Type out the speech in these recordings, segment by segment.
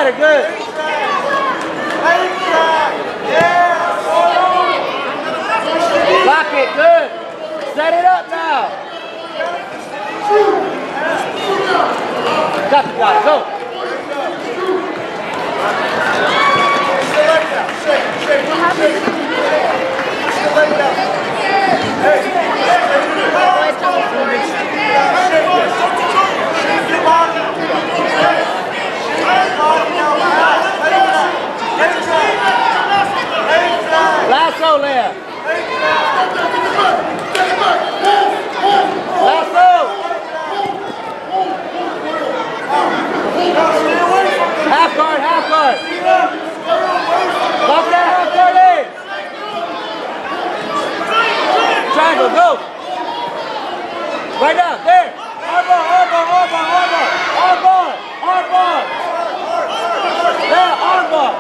it, good. Lock it, good. Set it up now. Got the guy, go. Lasso left. Lasso. Half guard, half guard. Lock that half guard in. Triangle, go. Right now, there. Armbar, armbar, armbar, armbar. Armbar, armbar. Yeah, armbar.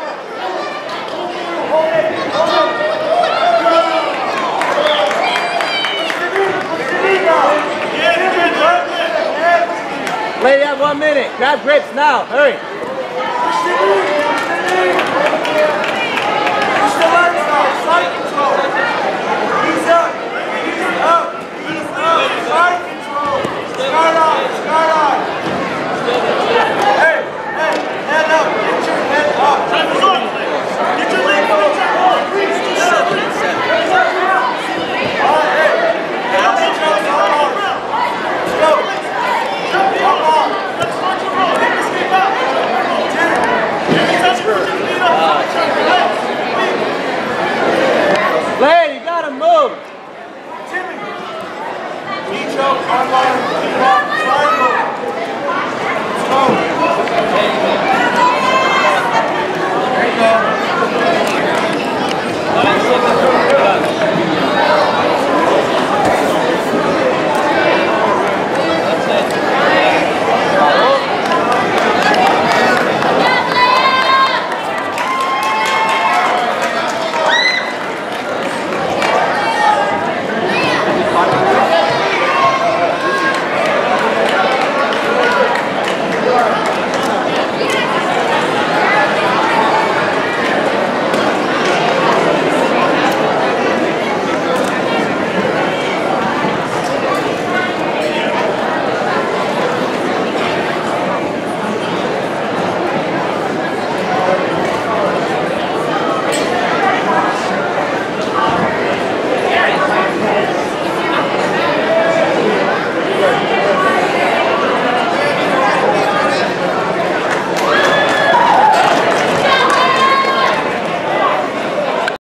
Lay down 1 minute. Grab grips now. Hurry. Side control. He's up. He's up. He's up. Side control. Start on. Start on. Hey, hey, head up.